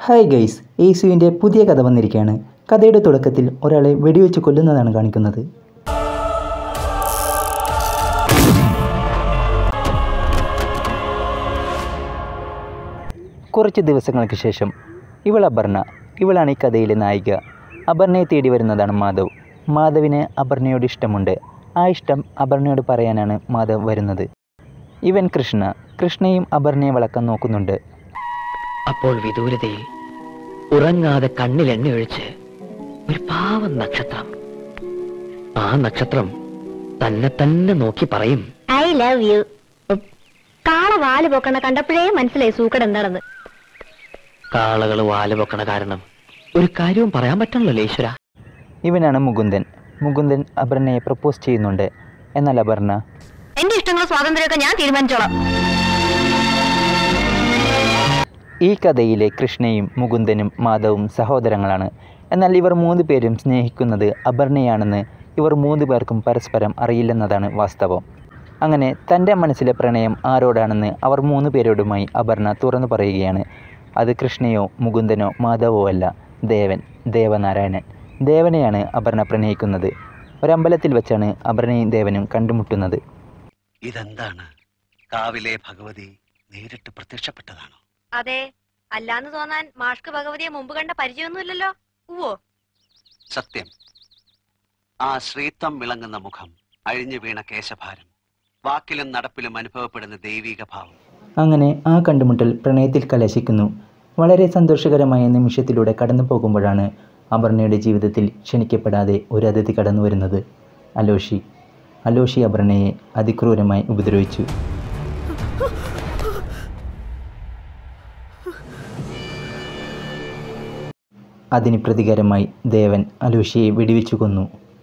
Hi guys, യേശുവിൻ്റെ പുതിയ കഥ വന്നിരിക്കുകയാണ്. കഥയുടെ തുടക്കത്തിൽ ഒരാളെ വെടിവെച്ച് കൊല്ലുന്നതാണ് കാണിക്കുന്നത്. കുറച്ച് ദിവസങ്ങൾക്ക് ശേഷം ഇവളാണ് ഈ കഥയിലെ നായിക. അപർണയെ തേടി വരുന്നതാണ് മാധവ്. മാധവിന് അപർണയോട് ഇഷ്ടമുണ്ട്. ആ ഇഷ്ടം അപർണയോട് പറയാനാണ് മാധവ് വരുന്നത്. ഇവൻ കൃഷ്ണയും അപർണയെ വളക്കാൻ നോക്കുന്നുണ്ട്. അപ്പോൾ വിദൂരതയിൽ ഉറങ്ങാതെ കണ്ണിൽ എണ്ണ ഒഴിച്ച് ഒരു പാവം നക്ഷത്രം. ആ നക്ഷത്രം തന്നെ നോക്കി പറയും, ഐ ലവ് യു. കാള വാല് പൊക്കണ കണ്ടപ്പോഴേ മനസ്സിലായി സൂക്കട് എന്താണെന്ന്. കാളകൾ വാല് പൊക്കണ കാരണം ഒരു കാര്യവും പറയാൻ പറ്റണല്ലോ ഈശ്വര. ഇവനാണ് മുകുന്ദൻ അപർണയെ പ്രപ്പോസ് ചെയ്യുന്നുണ്ട്. എന്നാൽ അപർണ, എന്റെ ഇഷ്ടങ്ങളും സ്വാതന്ത്ര്യമൊക്കെ ഞാൻ തീരുമാനിച്ചോളാം. ഈ കഥയിലെ കൃഷ്ണയും മുകുന്ദനും മാധവും സഹോദരങ്ങളാണ്. എന്നാൽ ഇവർ 3 പേരും സ്നേഹിക്കുന്നത് അപർണയാണെന്ന് ഇവർ 3 പേർക്കും പരസ്പരം അറിയില്ലെന്നതാണ് വാസ്തവം. അങ്ങനെ തൻ്റെ മനസ്സിലെ പ്രണയം ആരോടാണെന്ന് അവർ 3 പേരോടുമായി അപർണ തുറന്നു പറയുകയാണ്. അത് കൃഷ്ണയോ മുകുന്ദനോ മാധവോ അല്ല, ദേവനാരായണൻ. ദേവനെയാണ് അപർണ പ്രണയിക്കുന്നത്. ഒരമ്പലത്തിൽ വെച്ചാണ് അപർണയും ദേവനും കണ്ടുമുട്ടുന്നത്. ഇതെന്താണ്? കാവിലെ ഭഗവതി നേരിട്ട് പ്രത്യക്ഷപ്പെട്ടതാണോ? അതെ, അല്ലാന്ന് തോന്നാൻ മാഷ്ക്ക് ഭഗവതിയെ മുമ്പ് കണ്ട പരിചയമൊന്നുമില്ലല്ലോ. ഉവ്വോ? സത്യം. ആ ശ്രീത്വം വിളങ്ങുന്ന മുഖം, അഴിഞ്ഞു വീണ കേശഭാരം, വാക്കിലും നടപ്പിലും അനുഭവപ്പെടുന്ന ദൈവിക ഭാവം. അങ്ങനെ ആ കണ്ടുമുട്ടൽ പ്രണയത്തിൽ കലാശിക്കുന്നു. വളരെ സന്തോഷകരമായ നിമിഷത്തിലൂടെ കടന്നു പോകുമ്പോഴാണ് അപർണയുടെ ജീവിതത്തിൽ ക്ഷണിക്കപ്പെടാതെ ഒരു അതിഥി കടന്നു വരുന്നത്. അലോഷി അപർണയെ അതിക്രൂരമായി ഉപദ്രവിച്ചു. അതിന് പ്രതികാരമായി ദേവൻ അലോഷിയെ വെടിവെച്ചു കൊന്നു.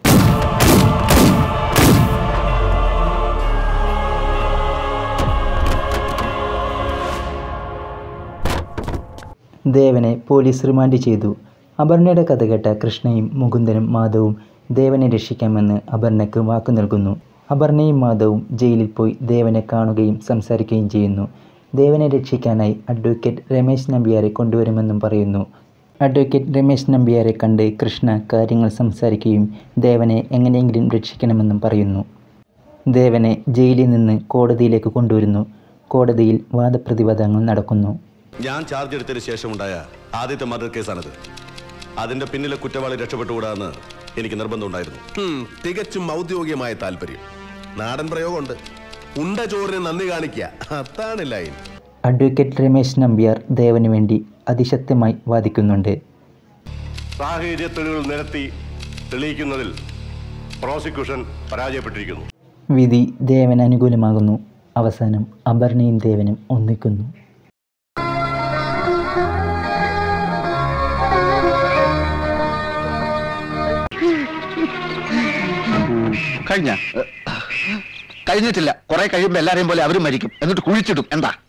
ദേവനെ പോലീസ് റിമാൻഡ് ചെയ്തു. അപർണയുടെ കഥ കേട്ട കൃഷ്ണയും മുകുന്ദനും മാധവും ദേവനെ രക്ഷിക്കാമെന്ന് അപർണയ്ക്ക് വാക്കു നൽകുന്നു. അപർണയും മാധവും ജയിലിൽ പോയി ദേവനെ കാണുകയും സംസാരിക്കുകയും ചെയ്യുന്നു. ദേവനെ രക്ഷിക്കാനായി അഡ്വക്കേറ്റ് രമേശ് നമ്പ്യാരെ കൊണ്ടുവരുമെന്നും പറയുന്നു. അഡ്വക്കേറ്റ് രമേശ് നമ്പ്യാരെ കണ്ട് കൃഷ്ണ കാര്യങ്ങൾ സംസാരിക്കുകയും ദേവനെ എങ്ങനെയെങ്കിലും രക്ഷിക്കണമെന്നും പറയുന്നു. ദേവനെ ജയിലിൽ നിന്ന് കോടതിയിലേക്ക് കൊണ്ടുവരുന്നു. കോടതിയിൽ വാദപ്രതിവാദങ്ങൾ നടക്കുന്നു. ഞാൻ ചാർജ് എടുത്തതിന് ശേഷമുണ്ടായ ആദ്യത്തെ മർഡർ കേസാണിത്. അതിന്റെ പിന്നിലെ കുറ്റവാളി രക്ഷപ്പെട്ടുകൂടാന്ന് എനിക്ക് നിർബന്ധമുണ്ടായിരുന്നു. തികച്ചും ഔദ്യോഗികമായ താല്പര്യം. നാടൻ പ്രയോഗമുണ്ട്, ഉണ്ട ചോറിന് നന്ദി കാണിക്കുക, അതാണ് ലൈൻ. അഡ്വക്കേറ്റ് രമേശ് നമ്പ്യാർ ദേവന് വേണ്ടി അതിശക്തമായി വാദിക്കുന്നുണ്ട്. സാഹചര്യ തെളിവുകൾ നിരത്തി തെളിയിക്കുന്നതിൽ പ്രോസിക്യൂഷൻ പരാജയപ്പെട്ടിരിക്കുന്നു. വിധി ദേവന് അനുകൂലമാകുന്നു. അവസാനം അപർണയും ദേവനും ഒന്നിക്കുന്നു. കഴിഞ്ഞിട്ടില്ല. കുറെ കഴിയുമ്പോ എല്ലാരെയും പോലെ അവരും മരിക്കും, എന്നിട്ട് കുഴിച്ചിടും. എന്താ